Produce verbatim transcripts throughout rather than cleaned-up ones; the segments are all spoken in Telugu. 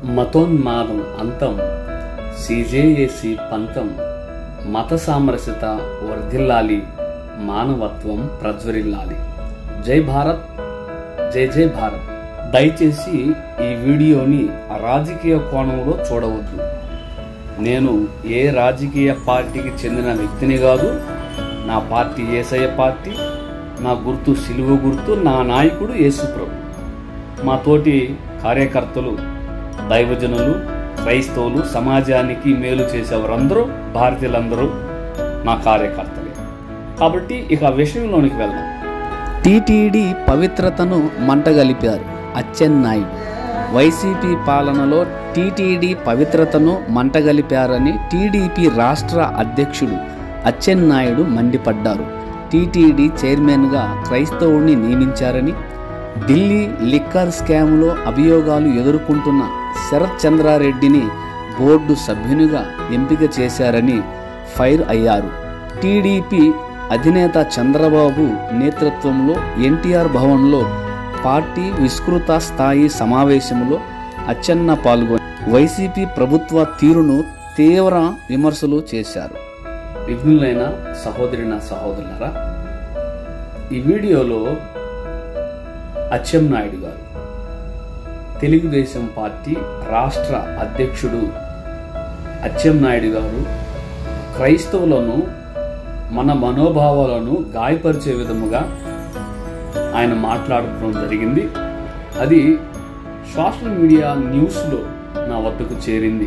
మతోన్మాదం అంతం, సీజేఏసీ పంతం, మత సామరస్యత వర్ధిల్లాలి, మానవత్వం ప్రజ్వరిల్లాలి. జై భారత్, జై జై భారత్. దయచేసి ఈ వీడియోని రాజకీయ కోణంలో చూడవద్దు. నేను ఏ రాజకీయ పార్టీకి చెందిన వ్యక్తిని కాదు. నా పార్టీ యేసయ్య పార్టీ, నా గుర్తు సిలువ గుర్తు, నా నాయకుడు యేసుప్రభు. మా తోటి కార్యకర్తలు, దైవజనులు, క్రైస్తవులు, సమాజానికి మేలు చేసేవారందరూ భారతీయులందరూ నా కార్యకర్తలే. కాబట్టి ఇక విషయంలోనికి వెళ్దాం. టీటీడీ పవిత్రతను మంటగలిపారు అచ్చెన్నాయుడు. వైసీపీ పాలనలో టీటీడీ పవిత్రతను మంటగలిపారని టీడీపీ రాష్ట్ర అధ్యక్షుడు అచ్చెన్నాయుడు మండిపడ్డారు. టీటీడీ చైర్మన్గా క్రైస్తవుడిని నియమించారని, ఢిల్లీ లిక్కర్ స్కామ్లో అభియోగాలు ఎదుర్కొంటున్న శరత్ చంద్రారెడ్డిని బోర్డు సభ్యునిగా ఎంపిక చేశారని ఫైర్ అయ్యారు. టీడీపీ అధినేత చంద్రబాబు నేతృత్వంలో ఎన్టీఆర్ భవన్లో పార్టీ విస్తృత స్థాయి సమావేశంలో అచ్చెన్న పాల్గొని వైసీపీ ప్రభుత్వ తీరును తీవ్ర విమర్శలు చేశారు. విఘ్నులైన సహోదరి నా సహోదరులారా, ఈ వీడియోలో అచ్చెన్నాయుడు గారు, తెలుగుదేశం పార్టీ రాష్ట్ర అధ్యక్షుడు అచ్చెన్నాయుడు గారు క్రైస్తవులను, మన మనోభావాలను గాయపరిచే విధముగా ఆయన మాట్లాడటం జరిగింది. అది సోషల్ మీడియా న్యూస్లో నా వద్దకు చేరింది.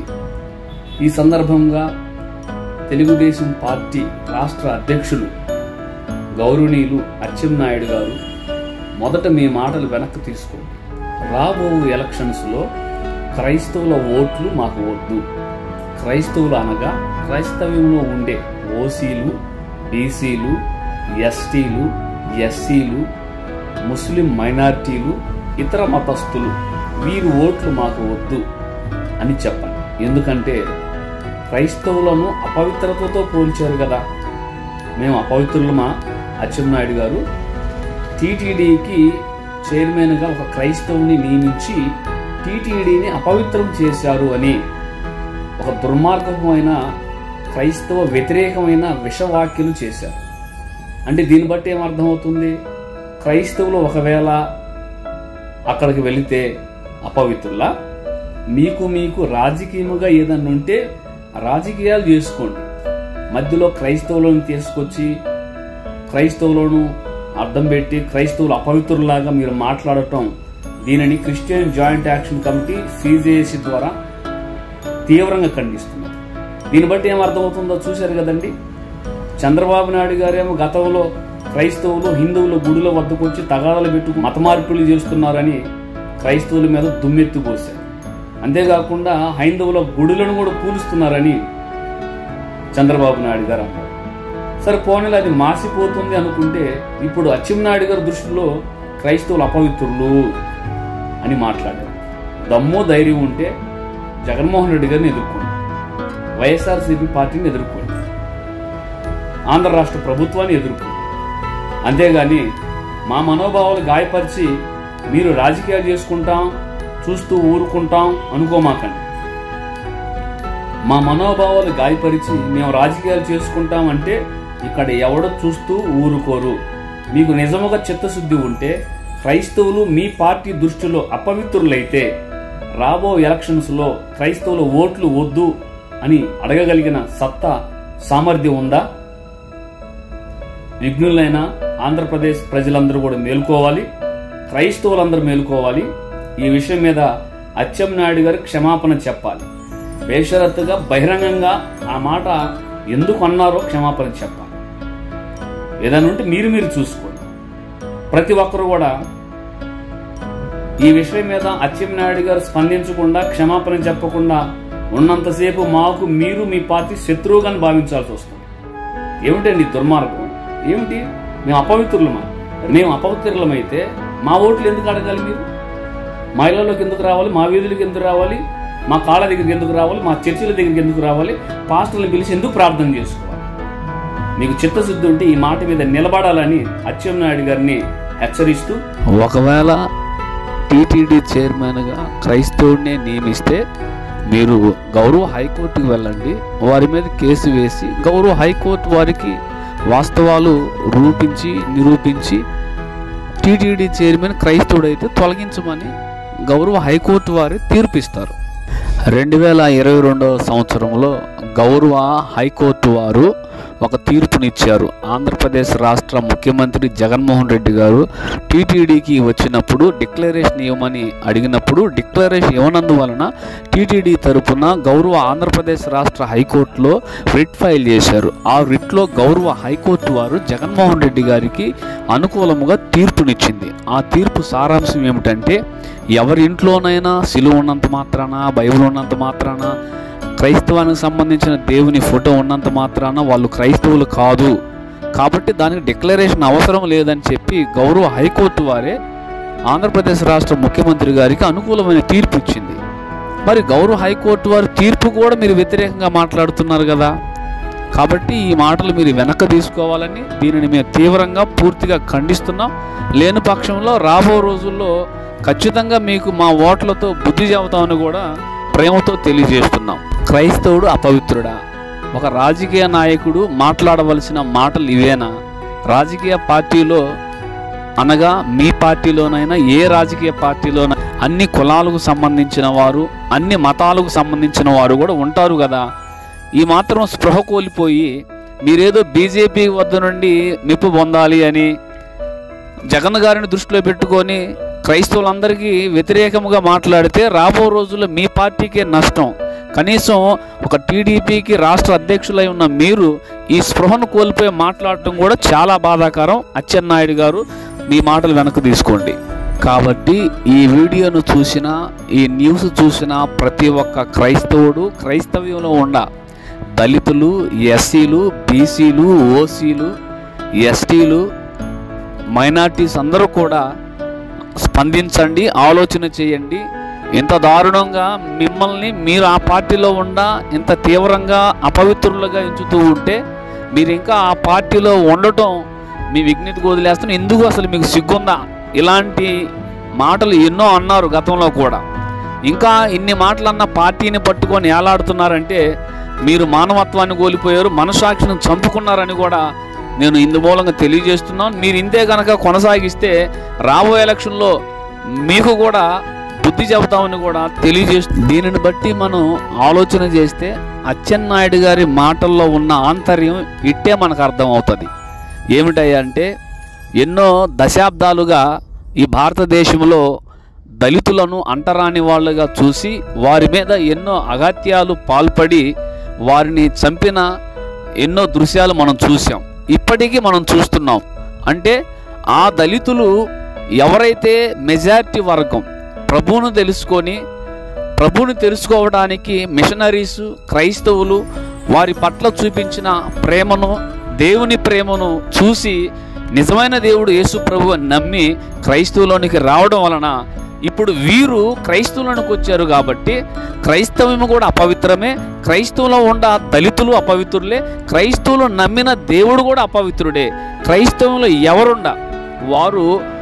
ఈ సందర్భంగా తెలుగుదేశం పార్టీ రాష్ట్ర అధ్యక్షులు గౌరవనీయులు అచ్చెన్నాయుడు గారు, మొదట మీ మాటలు వెనక్కి తీసుకోండి. రాబో ఎలక్షన్స్లో క్రైస్తవుల ఓట్లు మాకు వద్దు. క్రైస్తవులు అనగా క్రైస్తవ్యంలో ఉండే ఓసీలు, బీసీలు, ఎస్టీలు, ఎస్సీలు, ముస్లిం మైనారిటీలు, ఇతర మతస్థులు, వీరి ఓట్లు మాకు వద్దు అని చెప్పండి. ఎందుకంటే క్రైస్తవులను అపవిత్రతతో పోల్చారు కదా. మేము అపవిత్రులమా? అచ్చెన్నాయుడు గారు టీటీడీకి చైర్మన్గా ఒక క్రైస్తవుని నియమించి టీటీడీని అపవిత్రం చేశారు అని ఒక దుర్మార్గమైన క్రైస్తవ వ్యతిరేకమైన విషవాక్యలు చేశారు. అంటే దీన్ని బట్టి ఏమర్థమవుతుంది? క్రైస్తవులు ఒకవేళ అక్కడికి వెళితే అపవిత్రులా? మీకు మీకు రాజకీయముగా ఏదన్నా ఉంటే రాజకీయాలు చేసుకోండి. మధ్యలో క్రైస్తవులను తీసుకొచ్చి క్రైస్తవులను అడ్డం పెట్టి క్రైస్తవులు అపవిత్రులాగా మీరు మాట్లాడటం, దీనిని Christian joint action committee CJAC ద్వారా తీవ్రంగా ఖండిస్తున్నారు. దీన్ని బట్టి ఏమర్థమవుతుందో చూశారు కదండి. చంద్రబాబు నాయుడు గారేమో గతంలో క్రైస్తవులు హిందువుల గుడుల వద్దకు వచ్చి తగాదాలు పెట్టుకు మత మార్పులు చేస్తున్నారని క్రైస్తవుల మీద దుమ్మెత్తి పోశారు. అంతేకాకుండా హైందవుల గుడులను కూడా కూలుస్తున్నారని చంద్రబాబు నాయుడు గారు అన్నారు. సరే పోనీలు, అది మాసిపోతుంది అనుకుంటే ఇప్పుడు అచ్చెన్నాయుడు గారి దృష్టిలో క్రైస్తవులు అపవిత్రులు అని మాట్లాడారు. దమ్ము ధైర్యం ఉంటే జగన్మోహన్ రెడ్డి గారిని ఎదుర్కోండి, వైఎస్ఆర్సీపీ పార్టీని ఎదుర్కోండి, ఆంధ్ర రాష్ట్ర ప్రభుత్వాన్ని ఎదుర్కోండి. అంతేగాని మా మనోభావాలు గాయపరిచి మీరు రాజకీయాలు చేసుకుంటాం, చూస్తూ ఊరుకుంటాం అనుకోమాకండి. మా మనోభావాలు గాయపరిచి మేము రాజకీయాలు చేసుకుంటాం అంటే ఇక్కడ ఎవడో చూస్తూ ఊరుకోరు. మీకు నిజముగా చిత్తశుద్ధి ఉంటే క్రైస్తవులు మీ పార్టీ దృష్టిలో అపవిత్రులైతే రాబో ఎలక్షన్స్లో క్రైస్తవుల ఓట్లు వద్దు అని అడగగలిగిన సత్తా, సామర్థ్యం ఉందా? విఘ్నులైన ఆంధ్రప్రదేశ్ ప్రజలందరూ కూడా మేలుకోవాలి, క్రైస్తవులందరూ మేలుకోవాలి. ఈ విషయం మీద అచ్చెన్నాయుడు గారు క్షమాపణ చెప్పాలి. బేషరత్తుగా బహిరంగంగా ఆ మాట ఎందుకు అన్నారో క్షమాపణ చెప్పాలి. ఏదైనా ఉంటే మీరు మీరు చూసుకోండి. ప్రతి ఒక్కరు కూడా ఈ విషయం మీద అచ్చెన్నాయుడు గారు స్పందించకుండా, క్షమాపణ చెప్పకుండా ఉన్నంతసేపు మాకు మీరు మీ పార్టీ శత్రువుగాని భావించాల్సి వస్తుంది. ఏమిటండి దుర్మార్గం? ఏమిటి? మేము అపవిత్రులమా? మేము అపవిత్రులమైతే మా ఓట్లు ఎందుకు అడగాలి? మీరు మా ఇళ్లలోకి ఎందుకు రావాలి? మా వీధులకి ఎందుకు రావాలి? మా కాళ్ళ దగ్గరికి ఎందుకు రావాలి? మా చర్చిల దగ్గరికి ఎందుకు రావాలి? పాస్టర్లను పిలిచి ఎందుకు ప్రార్థన చేసుకోవాలి? మీకు చిత్తశుద్ధి ఉంటే ఈ మాట మీద నిలబడాలని అచ్చెన్నాయుడు గారిని హెచ్చరిస్తూ, ఒకవేళ టీటీడీ చైర్మన్గా క్రైస్తవుడినే నియమిస్తే మీరు గౌరవ హైకోర్టుకు వెళ్ళండి, వారి మీద కేసు వేసి గౌరవ హైకోర్టు వారికి వాస్తవాలు రూపించి నిరూపించి టీటీడీ చైర్మన్ క్రైస్తవుడైతే తొలగించమని గౌరవ హైకోర్టు వారు తీర్పిస్తారు. రెండు వేల ఇరవై రెండవ సంవత్సరంలో గౌరవ హైకోర్టు వారు ఒక తీర్పునిచ్చారు. ఆంధ్రప్రదేశ్ రాష్ట్ర ముఖ్యమంత్రి జగన్మోహన్ రెడ్డి గారు టీటీడీకి వచ్చినప్పుడు డిక్లరేషన్ ఇవ్వమని అడిగినప్పుడు డిక్లరేషన్ ఇవ్వనందువలన టీటీడీ తరపున గౌరవ ఆంధ్రప్రదేశ్ రాష్ట్ర హైకోర్టులో రిట్ ఫైల్ చేశారు. ఆ రిట్లో గౌరవ హైకోర్టు వారు జగన్మోహన్ రెడ్డి గారికి అనుకూలముగా తీర్పునిచ్చింది. ఆ తీర్పు సారాంశం ఏమిటంటే, ఎవరి ఇంట్లోనైనా సిలువ ఉన్నంత మాత్రాన, బైబిల్ ఉన్నంత మాత్రాన, క్రైస్తవానికి సంబంధించిన దేవుని ఫోటో ఉన్నంత మాత్రాన వాళ్ళు క్రైస్తవులు కాదు, కాబట్టి దానికి డిక్లరేషన్ అవసరం లేదని చెప్పి గౌరవ హైకోర్టు వారే ఆంధ్రప్రదేశ్ రాష్ట్ర ముఖ్యమంత్రి గారికి అనుకూలమైన తీర్పు ఇచ్చింది. మరి గౌరవ హైకోర్టు వారి తీర్పు కూడా మీరు వ్యతిరేకంగా మాట్లాడుతున్నారు కదా, కాబట్టి ఈ మాటలు మీరు వెనక్కి తీసుకోవాలని దీనిని మేము తీవ్రంగా పూర్తిగా ఖండిస్తున్నాం. లేని పక్షంలో రాబో రోజుల్లో ఖచ్చితంగా మీకు మా ఓట్లతో బుద్ధి చెబుతామని కూడా ప్రేమతో తెలియజేస్తున్నాం. క్రైస్తవుడు అపవిత్రుడా? ఒక రాజకీయ నాయకుడు మాట్లాడవలసిన మాటలు ఇవేనా? రాజకీయ పార్టీలో అనగా మీ పార్టీలోనైనా ఏ రాజకీయ పార్టీలోనైనా అన్ని కులాలకు సంబంధించిన వారు, అన్ని మతాలకు సంబంధించిన వారు కూడా ఉంటారు కదా. ఈ మాత్రం స్పృహ కోల్పోయి మీరేదో బీజేపీ వద్ద నుండి మెప్పు పొందాలి అని జగన్ గారిని దృష్టిలో పెట్టుకొని క్రైస్తవులందరికీ వ్యతిరేకముగా మాట్లాడితే రాబో రోజుల్లో మీ పార్టీకే నష్టం. కనీసం ఒక టీడీపీకి రాష్ట్ర అధ్యక్షులై ఉన్న మీరు ఈ స్పృహను కోల్పోయి మాట్లాడటం కూడా చాలా బాధాకరం. అచ్చెన్నాయుడు గారు, మీ మాటలు వెనక్కి తీసుకోండి. కాబట్టి ఈ వీడియోను చూసిన, ఈ న్యూస్ చూసిన ప్రతి ఒక్క క్రైస్తవుడు, క్రైస్తవ్యంలో ఉన్న దళితులు, ఎస్సీలు, బీసీలు, ఓసీలు, ఎస్టీలు, మైనార్టీస్ అందరూ కూడా స్పందించండి, ఆలోచన చేయండి. ఇంత దారుణంగా మిమ్మల్ని మీరు ఆ పార్టీలో ఉండా ఇంత తీవ్రంగా అపవిత్రులుగా ఎంచుతూ ఉంటే మీరు ఇంకా ఆ పార్టీలో ఉండటం మీ విజ్ఞతకు వదిలేస్తాను. ఎందుకు అసలు మీకు సిగ్గుందా? ఇలాంటి మాటలు ఎన్నో అన్నారు గతంలో కూడా. ఇంకా ఇన్ని మాటలు అన్న పార్టీని పట్టుకొని ఏలాడుతున్నారంటే మీరు మానవత్వాన్ని కోల్పోయారు, మనసాక్షిని చంపుకున్నారని కూడా నేను ఇందు మూలంగా తెలియజేస్తున్నాను. మీరు ఇంతే కనుక కొనసాగిస్తే రాబోయే ఎలక్షన్లో మీకు కూడా బుద్ధి చెబుతామని కూడా తెలియజేస్తూ, దీనిని బట్టి మనం ఆలోచన చేస్తే అచ్చెన్నాయుడు గారి మాటల్లో ఉన్న ఆంతర్యం ఇట్టే మనకు అర్థమవుతుంది. ఏమిటంటే, ఎన్నో దశాబ్దాలుగా ఈ భారతదేశంలో దళితులను అంటరాని వాళ్ళుగా చూసి వారి మీద ఎన్నో అఘాత్యాలు పాల్పడి వారిని చంపిన ఎన్నో దృశ్యాలు మనం చూసాం, ఇప్పటికీ మనం చూస్తున్నాం. అంటే ఆ దళితులు ఎవరైతే మెజారిటీ వర్గం ప్రభువును తెలుసుకొని ప్రభువుని తెలుసుకోవడానికి మిషనరీసు, క్రైస్తవులు వారి పట్ల చూపించిన ప్రేమను, దేవుని ప్రేమను చూసి నిజమైన దేవుడు యేసు ప్రభువు నమ్మి క్రైస్తవులోనికి రావడం వలన ఇప్పుడు వీరు క్రైస్తవులకు వచ్చారు. కాబట్టి క్రైస్తవము కూడా అపవిత్రమే, క్రైస్తవులో ఉన్న దళితులు అపవిత్రులే, క్రైస్తవులు నమ్మిన దేవుడు కూడా అపవిత్రుడే. క్రైస్తవంలో ఎవరుండా వారు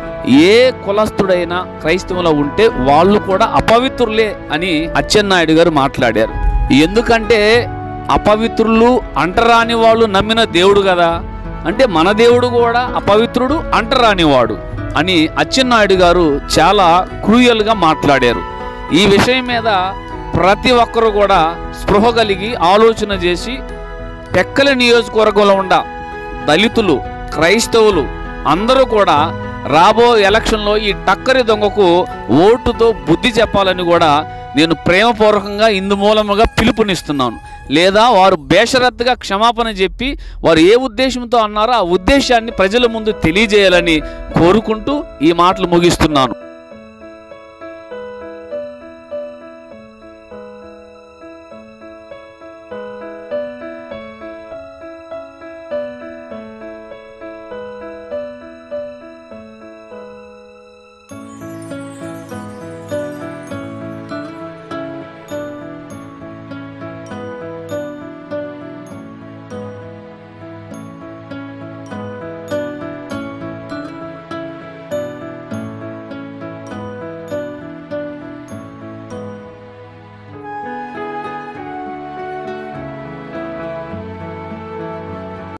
ఏ కులస్తుడైనా క్రైస్తవంలో ఉంటే వాళ్ళు కూడా అపవిత్రులే అని అచ్చెన్నాయుడు గారు మాట్లాడారు. ఎందుకంటే అపవిత్రులు అంటరాని వాళ్ళు నమ్మిన దేవుడు కదా, అంటే మన దేవుడు కూడా అపవిత్రుడు, అంటరానివాడు అని అచ్చెన్నాయుడు గారు చాలా క్రూయల్గా మాట్లాడారు. ఈ విషయం మీద ప్రతి ఒక్కరు కూడా స్పృహ కలిగి ఆలోచన చేసి టెక్కలి నియోజకవర్గంలో ఉన్న దళితులు, క్రైస్తవులు అందరూ కూడా రాబో ఎలక్షన్లో ఈ టక్కరి దొంగకు ఓటుతో బుద్ధి చెప్పాలని కూడా నేను ప్రేమపూర్వకంగా ఇందు మూలముగా పిలుపునిస్తున్నాను. లేదా వారు బేషరత్తుగా క్షమాపణ చెప్పి వారు ఏ ఉద్దేశంతో అన్నారో ఆ ఉద్దేశాన్ని ప్రజల ముందు తెలియజేయాలని కోరుకుంటూ ఈ మాటలు ముగిస్తున్నాను.